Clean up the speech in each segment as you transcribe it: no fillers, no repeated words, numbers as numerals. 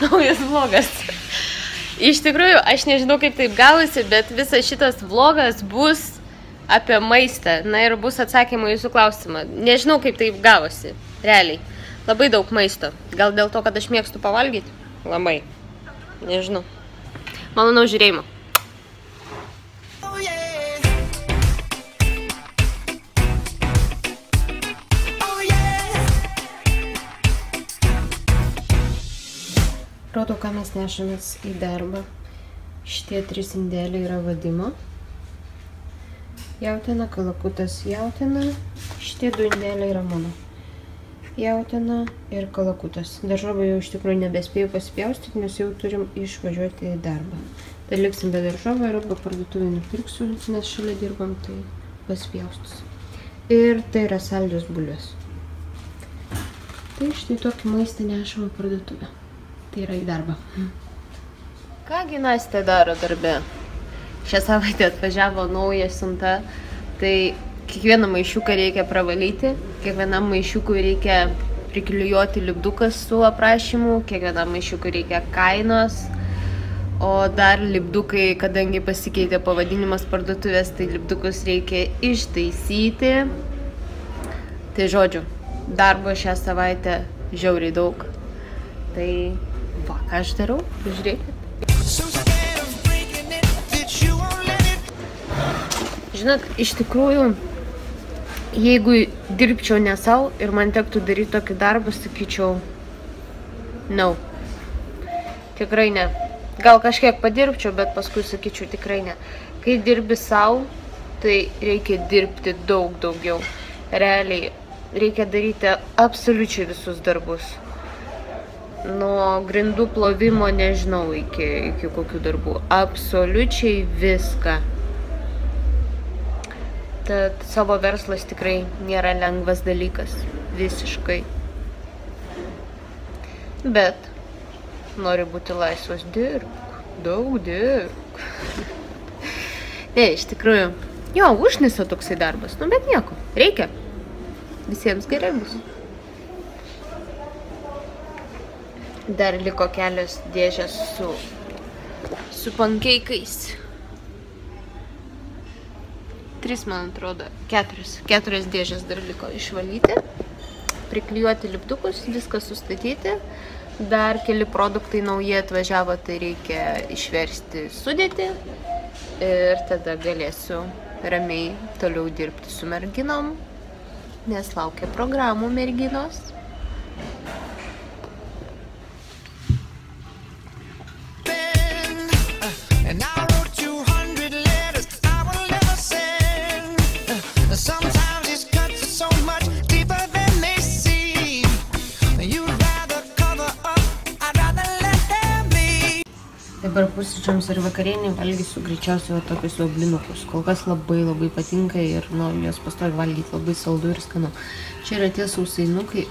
naujas vlogas. Iš tikrųjų, aš nežinau, kaip taip gavosi, bet visas šitas vlogas bus apie maistą. Na ir bus atsakymai jūsų klausimą. Nežinau, kaip taip gavosi, realiai. Labai daug maisto. Gal dėl to, kad aš mėgstu pavalgyti? Labai. Nežinau. Malonau žiūrėjimo. Rodau, ką mes nešamės į darbą. Šitie 3 indeliai yra vadimo. Jautiena, kalakutas, jautiena. Šitie 2 indeliai yra mano. Jautiena ir kalakutas. Daržovę jau iš tikrųjų nebespėjau pasipjaustyti, nes jau turim išvažiuoti į darbą. Tai liksim be daržovę ir arba parduotuvę nupirksiu, nes šalia dirbam, tai pasipjaustus. Ir tai yra saldžios bulvės. Tai štai tokį maistą nešam į parduotuvę. Tai yra į darbą. Kągi Nastė daro darbe? Šią savaitę atvažiavo nauja siunta, tai kiekvieną maišiuką reikia pravalyti, kiekvienam maišiukui reikia priklijuoti lipdukas su aprašymu, kiekvienam maišiukui reikia kainos, o dar lipdukai, kadangi pasikeitė pavadinimas parduotuvės, tai lipdukus reikia ištaisyti. Tai žodžiu, darbo šią savaitę žiauriai daug. Tai va, ką aš darau, žiūrėkit. Žinot, iš tikrųjų, jeigu dirbčiau ne savo ir man tektų daryti tokį darbą, sakyčiau, no. Tikrai ne. Gal kažkiek padirbčiau, bet paskui sakyčiau, tikrai ne. Kai dirbi savo, tai reikia dirbti daug daugiau. Realiai, reikia daryti absoliučiai visus darbus. Nuo grindų plovimo nežinau iki kokių darbų. Absoliučiai viską. Tad savo verslas tikrai nėra lengvas dalykas. Visiškai. Bet nori būti laisvas, dirbk. Daug dirbk. Ne, iš tikrųjų. Jo, užnisa toksai darbas. Nu, bet nieko. Reikia. Visiems gerai bus. Dar liko kelios dėžės su pankeikais. 3, man atrodo, 4 dėžės dar liko išvalyti, priklijuoti lipdukus, viską sustatyti. Dar keli produktai nauji atvažiavo, tai reikia išversti sudėtį ir tada galėsiu ramiai toliau dirbti su merginom, nes laukia programų merginos. Dabar pusryčiams ir vakarienį valgysiu greičiausiai tokius blinukus. Kol kas labai patinka ir noriu juos pastovi valgyti, labai saldu ir skanu. Čia yra tie sausainukai,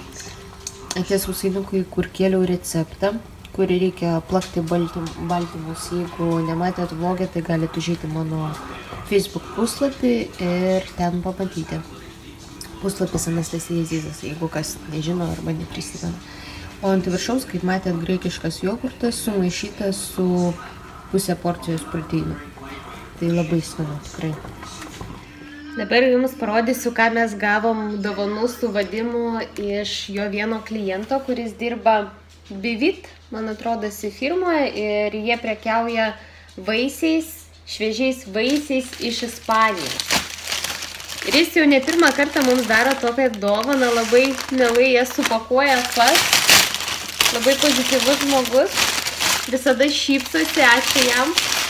kur kėliau receptą, kurį reikia plakti baltymus. Jeigu nematėt vlogę, tai galite užeiti mano Facebook puslapį ir ten pamatyti. Puslapis Anastasija Zizas, jeigu kas nežino arba neprisimena. O ant viršaus, kaip matėt, graikiškas jogurtas sumaišytas su pusę porcijos proteinų. Tai labai skanu, tikrai. Dabar jums parodysiu, ką mes gavom dovanų su Vadimu iš jo vieno kliento, kuris dirba Bivit, man atrodo, firmoje, ir jie prekiauja vaisiais, šviežiais vaisiais iš Ispanijos. Ir jis jau ne pirmą kartą mums daro tokią dovaną, labai mielai jas supakuoja pats. Labai pozityvus žmogus, visada šypsosi, ačiū jam.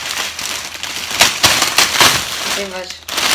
Tai va,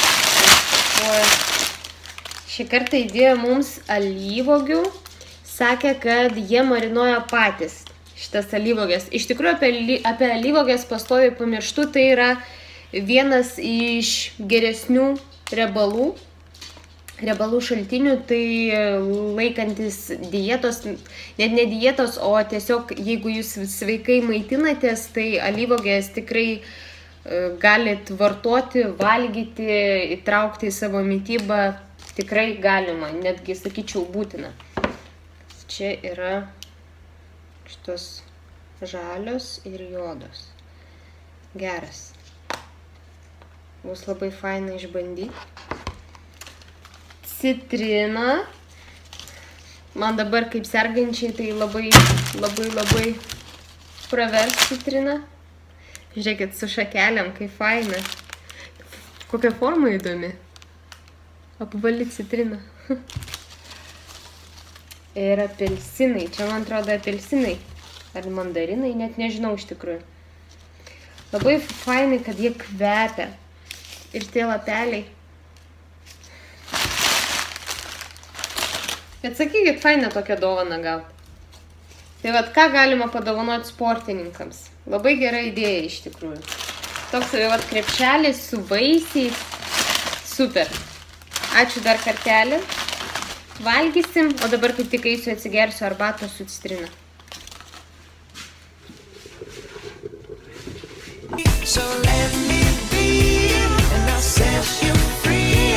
šį kartą įdėjo mums alyvogių, sakė, kad jie marinuoja patys šitas alyvogės. Iš tikrųjų, apie alyvogės pastoviai pamirštu, tai yra vienas iš geresnių riebalų šaltinių, tai laikantis dietos, net ne dietos, o tiesiog jeigu jūs sveikai maitinatės, tai alyvogės tikrai galit vartoti, valgyti, įtraukti į savo mitybą, tikrai galima, netgi sakyčiau būtina. Čia yra šitos žalios ir juodos. Geras. Bus labai faina išbandyti. Citrina. Man dabar kaip sergančiai tai labai pravers citrina. Žiūrėkit, su šakelėm, kaip faina. Kokia forma įdomi. Apvali citrina. Ir apelsinai. Čia, man atrodo, apelsinai. Ar mandarinai, net nežinau iš tikrųjų. Labai fainai, kad jie kvepia. Ir tie lapeliai. Bet sakykit, faina tokią dovaną gauti. Tai vat, ką galima padovanoti sportininkams? Labai gera idėja iš tikrųjų. Toks vat krepšelis su vaisiais. Super. Ačiū dar kartelį. Valgysim, o dabar kaip tik eisiu atsigersiu arbatos su citrina. So let me be, and I'll set you free.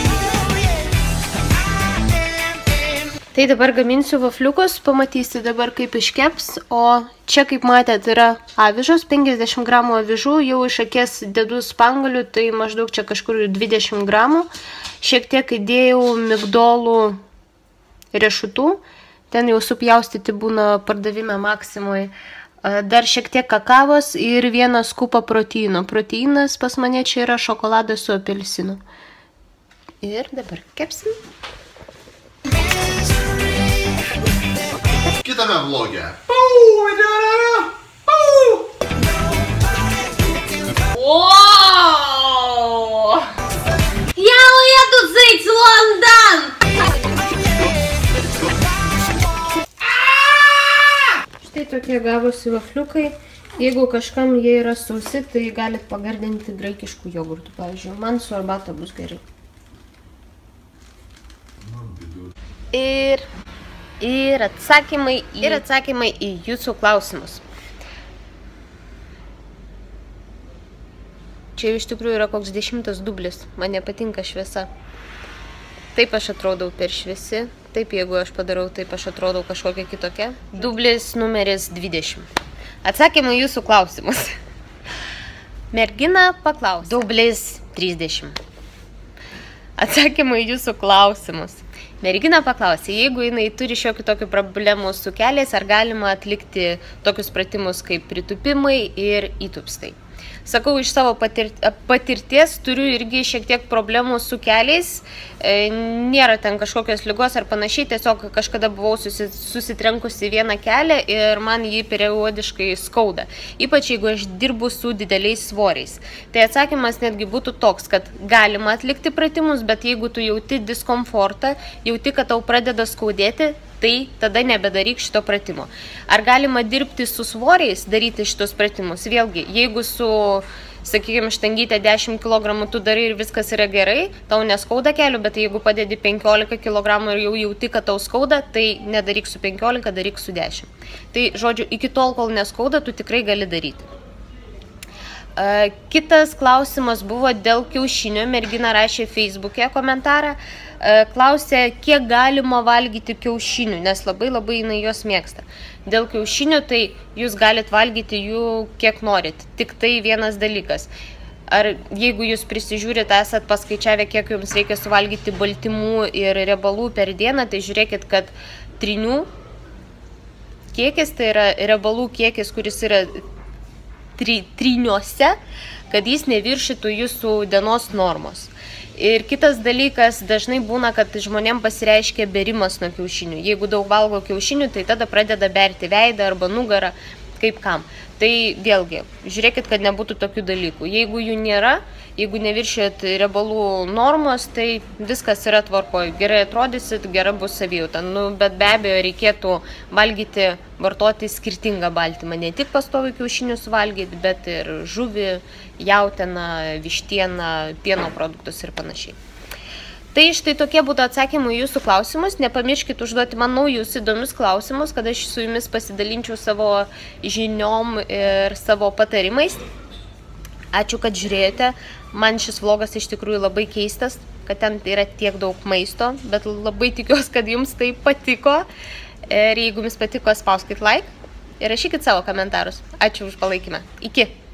Tai dabar gaminsiu vafliukus, pamatysi dabar kaip iškeps, o čia kaip matėt yra avižos, 50 gramų avižų, jau iš akės dedu spanguolių, tai maždaug čia kažkur 20 gramų. Šiek tiek įdėjau migdolų riešutų, ten jau supjaustyti būna pardavime Maksimoj. Dar šiek tiek kakavos ir vieną skupą proteino. Proteinas pas mane čia yra šokoladas su apelsinu. Ir dabar kepsim. Kitame vloge. Wow! Я уеду жить в Лондон! Štai tokie gavosi vafliukai. Jeigu kažkam jie yra sausi, tai galit pagardinti graikiškų jogurtų, pavyzdžiui. Man su arbata bus gerai. Ir atsakymai į jūsų klausimus. Čia iš tikrųjų yra koks 10 dublis. Man nepatinka šviesa. Taip aš atrodau per šviesi. Taip, jeigu aš padarau, taip aš atrodau kažkokia kitokia. Dublis numeris 20. Atsakymai į jūsų klausimus. Mergina paklausė. Dublis 30. Atsakymai į jūsų klausimus. Mergina paklausė, jeigu jinai turi šiokių tokių problemų su keliais, ar galima atlikti tokius pratimus kaip pritūpimai ir įtūpstai. Sakau, iš savo patirties turiu irgi šiek tiek problemų su keliais, nėra ten kažkokios ligos ar panašiai, tiesiog kažkada buvau susitrenkusi vieną kelią ir man jį periodiškai skauda, ypač jeigu aš dirbu su dideliais svoriais. Tai atsakymas netgi būtų toks, kad galima atlikti pratimus, bet jeigu tu jauti diskomfortą, jauti, kad tau pradeda skaudėti, tai tada nebedaryk šito pratimo. Ar galima dirbti su svoriais, daryti šitos pratimus? Vėlgi, jeigu su, sakykime, štangytė 10 kg tu darai ir viskas yra gerai, tau neskauda kelių, bet jeigu padedi 15 kg ir jau jauti, kad tau skauda, tai nedaryk su 15, daryk su 10. Tai, žodžiu, iki tol, kol neskauda, tu tikrai gali daryti. Kitas klausimas buvo dėl kiaušinio. Mergina rašė Facebook'e komentarą. Klausė, kiek galima valgyti kiaušinių, nes labai jinai juos mėgsta. Dėl kiaušinių, tai jūs galit valgyti jų kiek norit. Tik tai vienas dalykas. Ar jeigu jūs prisižiūrite, esat paskaičiavę, kiek jums reikia suvalgyti baltymų ir riebalų per dieną, tai žiūrėkit, kad trinių kiekis, tai yra riebalų kiekis, kuris yra triniuose, kad jis neviršytų jūsų dienos normos. Ir kitas dalykas, dažnai būna, kad žmonėm pasireiškia berimas nuo kiaušinių. Jeigu daug valgo kiaušinių, tai tada pradeda berti veidą arba nugarą, kaip kam. Tai vėlgi, žiūrėkit, kad nebūtų tokių dalykų. Jeigu jų nėra, jeigu neviršėt riebalų normos, tai viskas yra tvarkoj. Gerai atrodysit, gera bus savijauta. Bet be abejo reikėtų valgyti, vartoti skirtingą baltymą. Ne tik pastoviai kiaušinius valgyti, bet ir žuvį, jautieną, vištieną, pieno produktus ir panašiai. Tai štai tokie būtų atsakymai jūsų klausimus. Nepamirškit užduoti man naujus įdomius klausimus, kad aš su jumis pasidalinčiau savo žiniom ir savo patarimais. Ačiū, kad žiūrėjote. Man šis vlogas iš tikrųjų labai keistas, kad ten yra tiek daug maisto, bet labai tikiuosi, kad jums tai patiko. Ir jeigu jums patiko, spauskit like. ir rašykit savo komentarus. Ačiū už palaikymą. Iki.